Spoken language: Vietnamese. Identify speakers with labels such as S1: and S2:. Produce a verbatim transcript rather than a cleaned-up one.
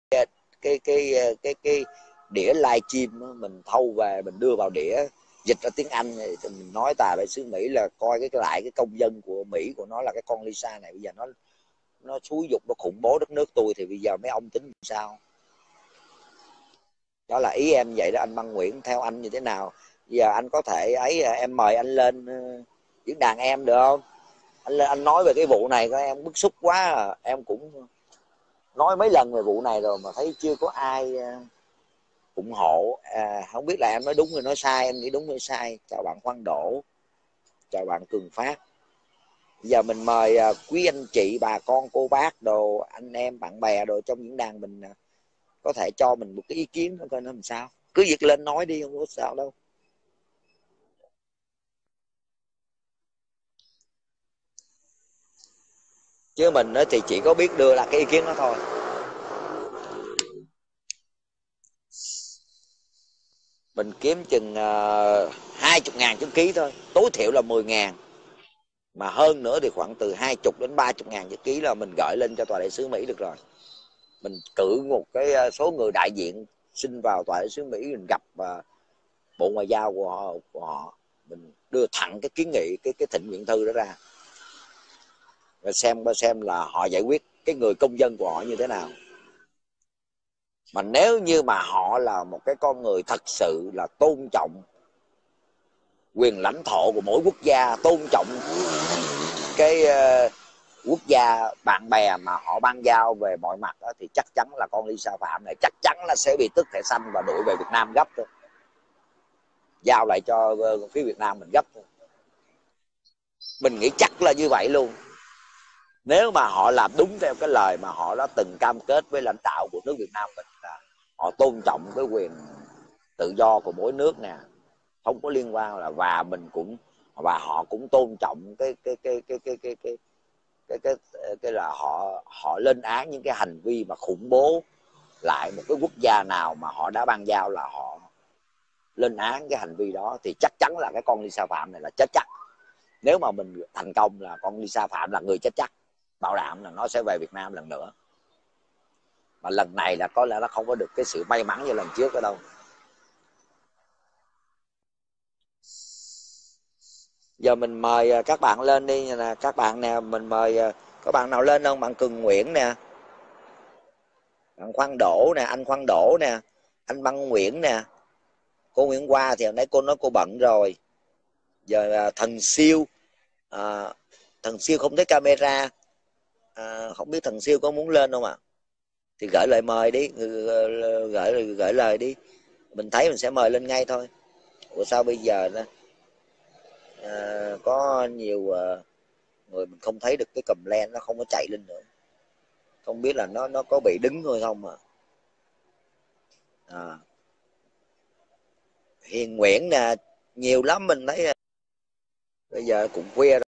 S1: cái cái cái cái đĩa live stream mình thâu về mình đưa vào đĩa dịch ra tiếng Anh, mình nói tà đại sứ Mỹ là coi cái lại cái công dân của Mỹ của nó là cái con Lisa này bây giờ nó nó xúi dục, nó khủng bố đất nước tôi, thì bây giờ mấy ông tính sao? Đó là ý em vậy đó anh Văn Nguyễn. Theo anh như thế nào? Giờ anh có thể ấy, em mời anh lên diễn đàn em được không? Anh lên anh nói về cái vụ này, coi em bức xúc quá à. Em cũng nói mấy lần về vụ này rồi mà thấy chưa có ai ủng hộ. À, không biết là em nói đúng hay nói sai, em nghĩ đúng hay sai. Chào bạn Khoan Đỗ, chào bạn Cường Phát. Giờ mình mời quý anh chị, bà con, cô bác đồ, anh em, bạn bè đồ trong diễn đàn mình có thể cho mình một cái ý kiến nó coi nó làm sao. Cứ việc lên nói đi, không có sao đâu. Chứ mình thì chỉ có biết đưa ra cái ý kiến đó thôi. Mình kiếm chừng hai mươi ngàn chữ ký thôi, tối thiểu là mười ngàn, mà hơn nữa thì khoảng từ hai mươi đến ba mươi ngàn chữ ký là mình gửi lên cho tòa đại sứ Mỹ được rồi. Mình cử một cái số người đại diện xin vào tòa đại sứ Mỹ, mình gặp uh, bộ ngoại giao của họ, của họ mình đưa thẳng cái kiến nghị, cái cái thỉnh nguyện thư đó ra, và xem xem là họ giải quyết cái người công dân của họ như thế nào. Mà nếu như mà họ là một cái con người thật sự là tôn trọng quyền lãnh thổ của mỗi quốc gia, tôn trọng cái uh, quốc gia bạn bè mà họ ban giao về mọi mặt đó, thì chắc chắn là con Lisa Phạm này chắc chắn là sẽ bị tước thẻ xanh và đuổi về Việt Nam gấp thôi, giao lại cho phía Việt Nam mình gấp thôi. Mình nghĩ chắc là như vậy luôn. Nếu mà họ làm đúng theo cái lời mà họ đã từng cam kết với lãnh đạo của nước Việt Nam mình, là họ tôn trọng cái quyền tự do của mỗi nước nè, không có liên quan là, và mình cũng, và họ cũng tôn trọng cái cái cái cái cái cái cái cái cái, cái, cái là họ họ lên án những cái hành vi mà khủng bố lại một cái quốc gia nào mà họ đã ban giao, là họ lên án cái hành vi đó, thì chắc chắn là cái con Lisa Phạm này là chết chắc. Nếu mà mình thành công là con Lisa Phạm là người chết chắc, bảo đảm là nó sẽ về Việt Nam lần nữa. Mà lần này là có lẽ nó không có được cái sự may mắn như lần trước ở đâu. Giờ mình mời các bạn lên đi nè, các bạn nè, mình mời có bạn nào lên không? Bạn Cường Nguyễn nè, bạn Khoan Đỗ nè, anh Khoan Đỗ nè, anh Văn Nguyễn nè, cô Nguyễn Hoa thì hồi nãy cô nói cô bận rồi. Giờ thần siêu, à, thần siêu không thấy camera, à, không biết thần siêu có muốn lên không ạ? À? Thì gửi lời mời đi, gửi gửi lời đi, mình thấy mình sẽ mời lên ngay thôi. Ủa sao bây giờ đó, à, có nhiều à, người mình không thấy được cái comment, nó không có chạy lên nữa, không biết là nó nó có bị đứng thôi không à. À, Hiền Nguyễn nè, nhiều lắm mình thấy. Bây giờ cũng khuya rồi.